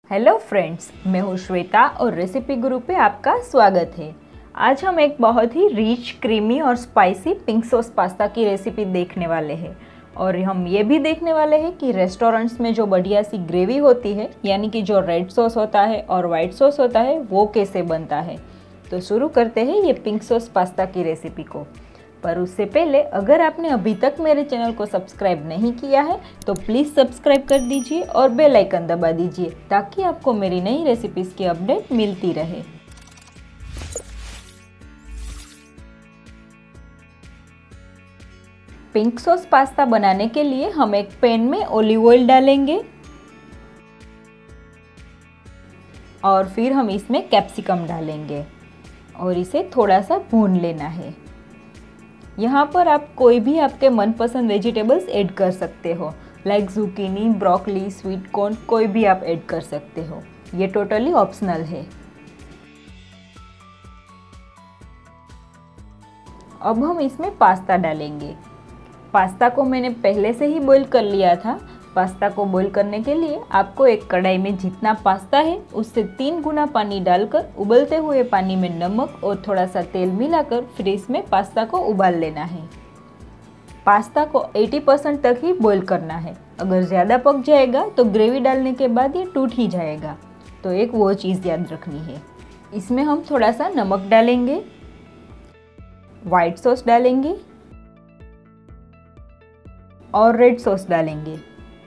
Hello friends, मैं हूँ श्वेता और रेसिपी गुरु पे आपका स्वागत है। आज हम एक बहुत ही रिच, क्रीमी और स्पाइसी पिंक सॉस पास्ता की रेसिपी देखने वाले हैं। और हम ये भी देखने वाले हैं कि रेस्टोरेंट्स में जो बढ़िया सी ग्रेवी होती है, यानी कि जो रेड सॉस होता है और वाइट सॉस होता है, वो कैसे बनता है। तो शुरू करते हैं ये पिंक सॉस पास्ता की रेसिपी को। पर उससे पहले अगर आपने अभी तक मेरे चैनल को सब्सक्राइब नहीं किया है तो प्लीज़ सब्सक्राइब कर दीजिए और बेल आइकन दबा दीजिए ताकि आपको मेरी नई रेसिपीज़ की अपडेट मिलती रहे। पिंक सॉस पास्ता बनाने के लिए हम एक पैन में ऑलिव ऑयल डालेंगे और फिर हम इसमें कैप्सिकम डालेंगे और इसे थोड़ा सा भून लेना है। यहाँ पर आप कोई भी आपके मनपसंद वेजिटेबल्स ऐड कर सकते हो, like zucchini, broccoli, sweet corn, कोई भी आप ऐड कर सकते हो। ये टोटली ऑप्शनल है। अब हम इसमें पास्ता डालेंगे। पास्ता को मैंने पहले से ही बॉईल कर लिया था। पास्ता को बॉईल करने के लिए आपको एक कढ़ाई में जितना पास्ता है उससे 3 गुना पानी डालकर उबलते हुए पानी में नमक और थोड़ा सा तेल मिलाकर फिर इसमें पास्ता को उबाल लेना है। पास्ता को 80% तक ही बॉईल करना है। अगर ज़्यादा पक जाएगा तो ग्रेवी डालने के बाद ये टूट ही जाएगा, तो एक वो चीज़ याद रखनी है। इसमें हम थोड़ा सा नमक डालेंगे, वाइट सॉस डालेंगे और रेड सॉस डालेंगे।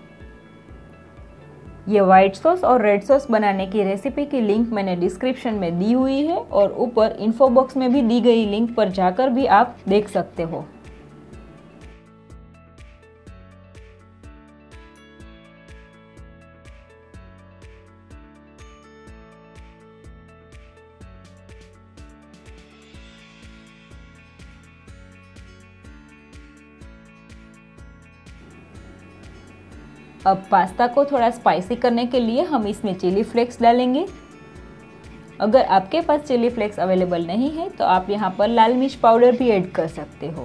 ये वाइट सॉस और रेड सॉस बनाने की रेसिपी की लिंक मैंने डिस्क्रिप्शन में दी हुई है और ऊपर इन्फो बॉक्स में भी दी गई लिंक पर जाकर भी आप देख सकते हो। अब पास्ता को थोड़ा स्पाइसी करने के लिए हम इसमें चिली फ्लेक्स डालेंगे। अगर आपके पास चिली फ्लेक्स अवेलेबल नहीं है तो आप यहाँ पर लाल मिर्च पाउडर भी ऐड कर सकते हो।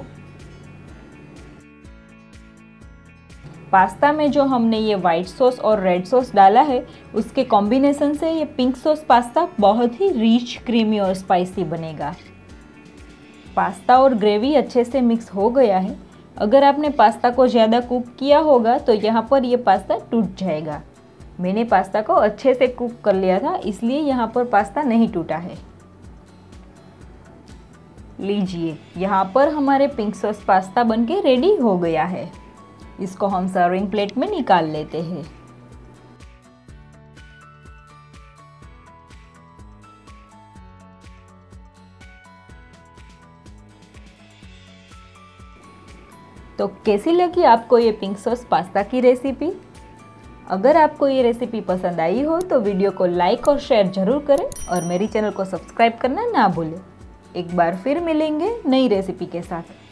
पास्ता में जो हमने ये वाइट सॉस और रेड सॉस डाला है उसके कॉम्बिनेशन से ये पिंक सॉस पास्ता बहुत ही रिच, क्रीमी और स्पाइसी बनेगा। पास्ता और ग्रेवी अच्छे से मिक्स हो गया है। अगर आपने पास्ता को ज़्यादा कुक किया होगा तो यहाँ पर ये पास्ता टूट जाएगा। मैंने पास्ता को अच्छे से कुक कर लिया था, इसलिए यहाँ पर पास्ता नहीं टूटा है। लीजिए, यहाँ पर हमारे पिंक सॉस पास्ता बनके रेडी हो गया है। इसको हम सर्विंग प्लेट में निकाल लेते हैं। तो कैसी लगी आपको ये पिंक सॉस पास्ता की रेसिपी? अगर आपको ये रेसिपी पसंद आई हो तो वीडियो को लाइक और शेयर जरूर करें और मेरी चैनल को सब्सक्राइब करना ना भूलें। एक बार फिर मिलेंगे नई रेसिपी के साथ।